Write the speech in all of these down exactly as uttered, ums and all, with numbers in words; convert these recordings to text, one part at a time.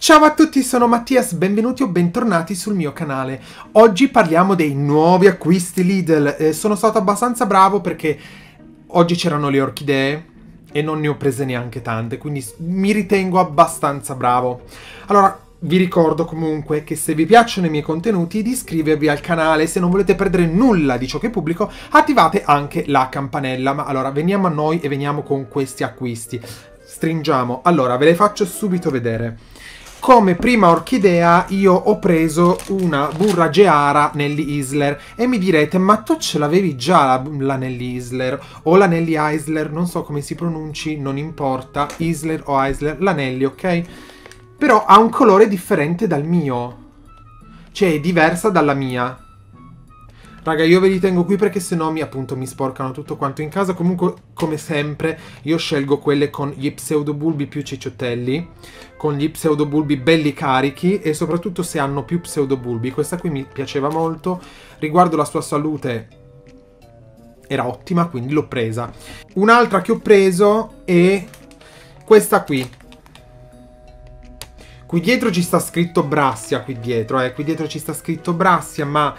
Ciao a tutti, sono Mattias, benvenuti o bentornati sul mio canale. Oggi parliamo dei nuovi acquisti Lidl. Eh, sono stato abbastanza bravo perché oggi c'erano le orchidee e non ne ho prese neanche tante, quindi mi ritengo abbastanza bravo. Allora, vi ricordo comunque che se vi piacciono i miei contenuti di iscrivervi al canale, se non volete perdere nulla di ciò che pubblico, attivate anche la campanella. Ma allora, veniamo a noi e veniamo con questi acquisti. Stringiamo. Allora, ve le faccio subito vedere. Come prima orchidea io ho preso una burra Geara Nelly Isler e mi direte, ma tu ce l'avevi già la, la Nelly Isler o la Nelly Isler, non so come si pronunci, non importa, Isler o Isler, la Nelly, ok? Però ha un colore differente dal mio, cioè è diversa dalla mia. Raga, io ve li tengo qui perché sennò mi, appunto, mi sporcano tutto quanto in casa. Comunque, come sempre, io scelgo quelle con gli pseudobulbi più cicciottelli, con gli pseudobulbi belli carichi e soprattutto se hanno più pseudobulbi. Questa qui mi piaceva molto. Riguardo la sua salute era ottima, quindi l'ho presa. Un'altra che ho preso è questa qui. Qui dietro ci sta scritto Brassia, qui dietro, eh. Qui dietro ci sta scritto Brassia, ma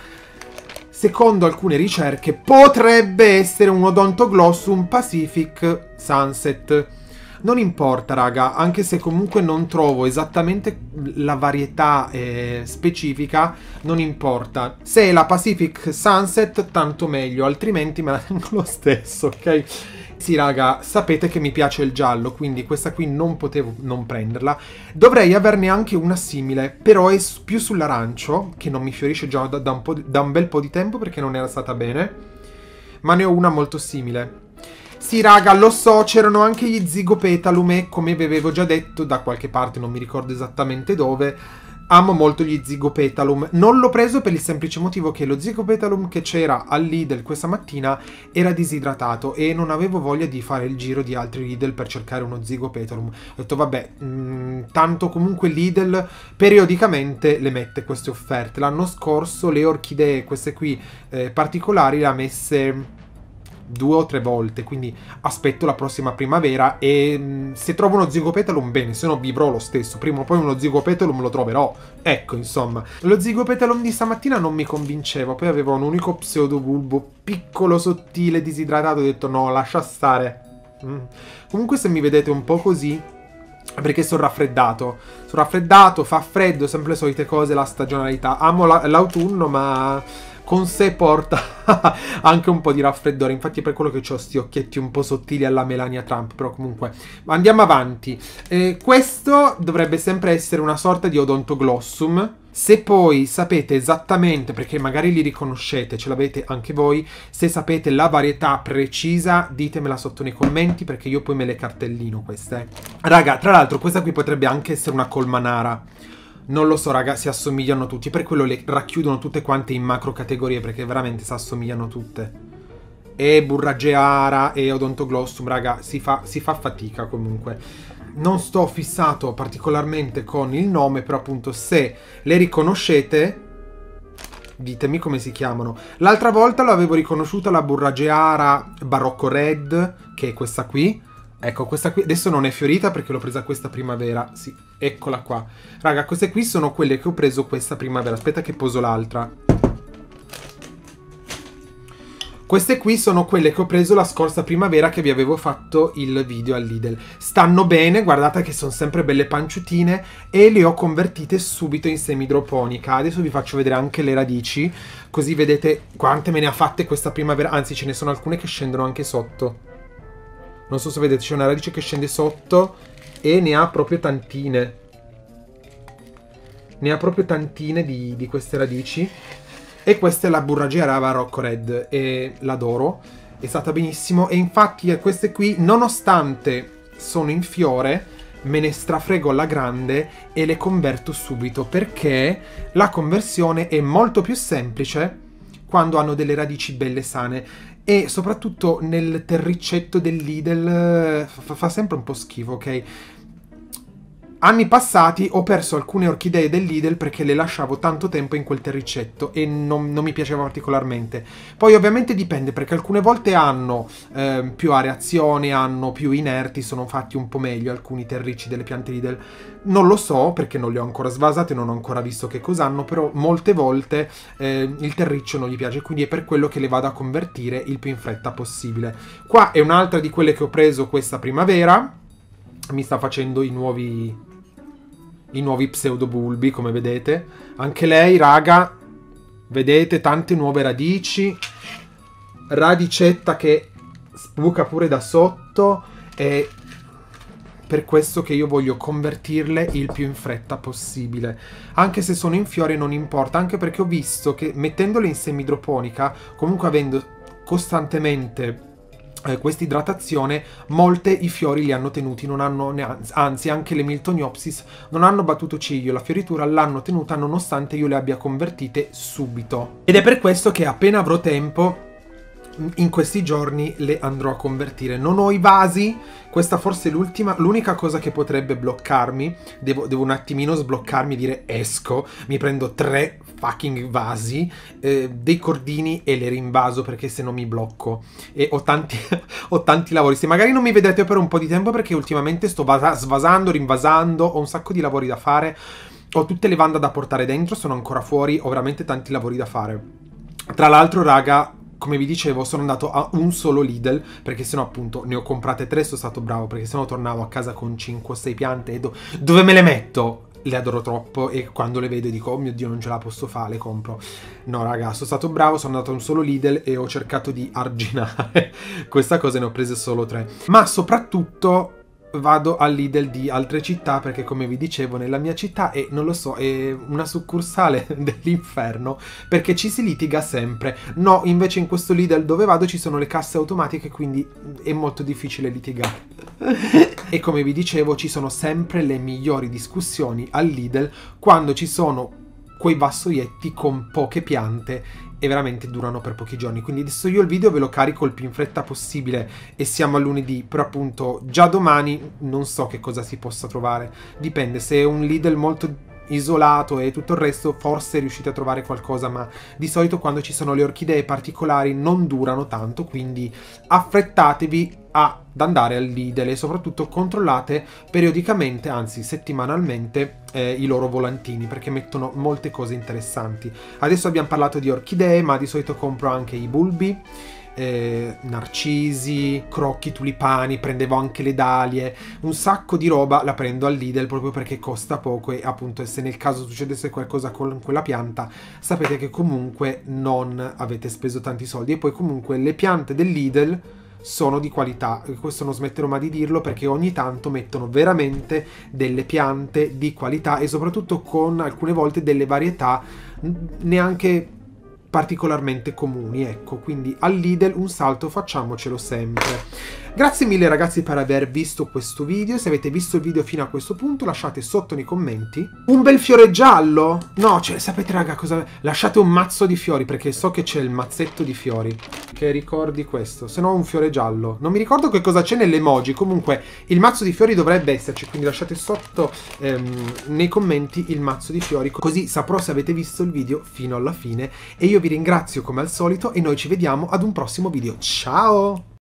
secondo alcune ricerche potrebbe essere un Odontoglossum Pacific Sunset. Non importa, raga, anche se comunque non trovo esattamente la varietà eh, specifica, non importa. Se è la Pacific Sunset, tanto meglio, altrimenti me la tengo lo stesso, ok? Sì, raga, sapete che mi piace il giallo, quindi questa qui non potevo non prenderla. Dovrei averne anche una simile, però è più sull'arancio, che non mi fiorisce già da, da, un po di, da un bel po' di tempo perché non era stata bene. Ma ne ho una molto simile. Sì, raga, lo so, c'erano anche gli Zygopetalum e, come vi avevo già detto, da qualche parte, non mi ricordo esattamente dove, amo molto gli Zygopetalum. Non l'ho preso per il semplice motivo che lo Zygopetalum che c'era al Lidl questa mattina era disidratato e non avevo voglia di fare il giro di altri Lidl per cercare uno Zygopetalum. Ho detto, vabbè, mh, tanto comunque Lidl periodicamente le mette queste offerte. L'anno scorso le orchidee, queste qui eh, particolari, le ha messe due o tre volte, quindi aspetto la prossima primavera e mh, se trovo uno Zygopetalum bene, se no vivrò lo stesso, prima o poi uno Zygopetalum lo troverò, ecco, insomma. Lo Zygopetalum di stamattina non mi convinceva, poi avevo un unico pseudobulbo piccolo, sottile, disidratato, ho detto no, lascia stare. Mm. Comunque se mi vedete un po' così è perché sono raffreddato, sono raffreddato, fa freddo, sempre le solite cose, la stagionalità, amo l'autunno ma con sé porta anche un po' di raffreddore, infatti è per quello che ho sti occhietti un po' sottili alla Melania Trump, però comunque andiamo avanti. Eh, questo dovrebbe sempre essere una sorta di Odontoglossum. Se poi sapete esattamente, perché magari li riconoscete, ce l'avete anche voi, se sapete la varietà precisa ditemela sotto nei commenti perché io poi me le cartellino queste. Raga, tra l'altro questa qui potrebbe anche essere una Colmanara. Non lo so, raga, si assomigliano tutti, per quello le racchiudono tutte quante in macro categorie, perché veramente si assomigliano tutte. E burra Geara e Odontoglossum, raga, si fa, si fa fatica comunque. Non sto fissato particolarmente con il nome, però appunto se le riconoscete, ditemi come si chiamano. L'altra volta l'avevo riconosciuta la burra Geara Barocco Red, che è questa qui. Ecco, questa qui adesso non è fiorita perché l'ho presa questa primavera. Sì, eccola qua. Raga, queste qui sono quelle che ho preso questa primavera. Aspetta che poso l'altra. Queste qui sono quelle che ho preso la scorsa primavera che vi avevo fatto il video al Lidl. Stanno bene, guardate che sono sempre belle panciutine e le ho convertite subito in semidroponica. Adesso vi faccio vedere anche le radici, così vedete quante me ne ha fatte questa primavera. Anzi, ce ne sono alcune che scendono anche sotto. Non so se vedete, c'è una radice che scende sotto e ne ha proprio tantine. Ne ha proprio tantine di, di queste radici. E questa è la burra Geara Barocco Red e l'adoro. È stata benissimo e infatti queste qui, nonostante sono in fiore, me ne strafrego alla grande e le converto subito perché la conversione è molto più semplice quando hanno delle radici belle sane. E soprattutto nel terriccetto del Lidl fa, fa sempre un po' schifo, ok? Anni passati ho perso alcune orchidee del Lidl perché le lasciavo tanto tempo in quel terricetto e non, non mi piaceva particolarmente. Poi ovviamente dipende, perché alcune volte hanno eh, più areazione, hanno più inerti, sono fatti un po' meglio alcuni terricci delle piante Lidl. Non lo so perché non le ho ancora svasate, non ho ancora visto che cos'hanno, però molte volte eh, il terriccio non gli piace, quindi è per quello che le vado a convertire il più in fretta possibile. Qua è un'altra di quelle che ho preso questa primavera, mi sta facendo i nuovi... i nuovi pseudobulbi, come vedete. Anche lei, raga, vedete, tante nuove radici, radicetta che sbuca pure da sotto, e per questo che io voglio convertirle il più in fretta possibile. Anche se sono in fiore non importa, anche perché ho visto che mettendole in semidroponica, comunque avendo costantemente Eh, questa idratazione, molte i fiori li hanno tenuti, non hanno neanzi, anzi anche le Miltoniopsis non hanno battuto ciglio, la fioritura l'hanno tenuta nonostante io le abbia convertite subito. Ed è per questo che appena avrò tempo, in questi giorni le andrò a convertire. Non ho i vasi, questa forse è l'ultima, l'unica cosa che potrebbe bloccarmi. Devo, devo un attimino sbloccarmi e dire esco, mi prendo tre fucking vasi, eh, dei cordini e le rinvaso, perché se no mi blocco. E ho tanti, ho tanti lavori. Se magari non mi vedete per un po' di tempo, perché ultimamente sto svasando, rinvasando, ho un sacco di lavori da fare, ho tutte le vanda da portare dentro, sono ancora fuori, ho veramente tanti lavori da fare. Tra l'altro, raga, come vi dicevo, sono andato a un solo Lidl, perché sennò appunto ne ho comprate tre, sono stato bravo, perché sennò tornavo a casa con cinque o sei piante e do dove me le metto? Le adoro troppo e quando le vedo dico, oh mio Dio, non ce la posso fare, le compro. No raga, sono stato bravo, sono andato a un solo Lidl e ho cercato di arginare questa cosa, ne ho prese solo tre. Ma soprattutto vado al Lidl di altre città, perché come vi dicevo nella mia città è, non lo so, è una succursale dell'inferno, perché ci si litiga sempre. No, invece in questo Lidl dove vado ci sono le casse automatiche, quindi è molto difficile litigare. E come vi dicevo ci sono sempre le migliori discussioni al Lidl quando ci sono quei vassoietti con poche piante e veramente durano per pochi giorni. Quindi adesso io il video ve lo carico il più in fretta possibile e siamo a lunedì, però appunto già domani non so che cosa si possa trovare. Dipende, se è un Lidl molto isolato e tutto il resto forse riuscite a trovare qualcosa, ma di solito quando ci sono le orchidee particolari non durano tanto, quindi affrettatevi ad andare al Lidl e soprattutto controllate periodicamente, anzi settimanalmente, eh, i loro volantini, perché mettono molte cose interessanti. Adesso abbiamo parlato di orchidee, ma di solito compro anche i bulbi, eh, narcisi, crocchi, tulipani, prendevo anche le dalie, un sacco di roba la prendo al Lidl proprio perché costa poco e appunto se nel caso succedesse qualcosa con quella pianta sapete che comunque non avete speso tanti soldi. E poi comunque le piante del Lidl sono di qualità, questo non smetterò mai di dirlo, perché ogni tanto mettono veramente delle piante di qualità e soprattutto con alcune volte delle varietà neanche particolarmente comuni, ecco. Quindi al Lidl un salto facciamocelo sempre. Grazie mille ragazzi per aver visto questo video. Se avete visto il video fino a questo punto lasciate sotto nei commenti un bel fiore giallo. No, cioè sapete raga cosa, lasciate un mazzo di fiori, perché so che c'è il mazzetto di fiori che ricordi questo, se no un fiore giallo. Non mi ricordo che cosa c'è nell'emoji, comunque il mazzo di fiori dovrebbe esserci, quindi lasciate sotto ehm, nei commenti il mazzo di fiori, così saprò se avete visto il video fino alla fine. E io vi ringrazio come al solito e noi ci vediamo ad un prossimo video. Ciao!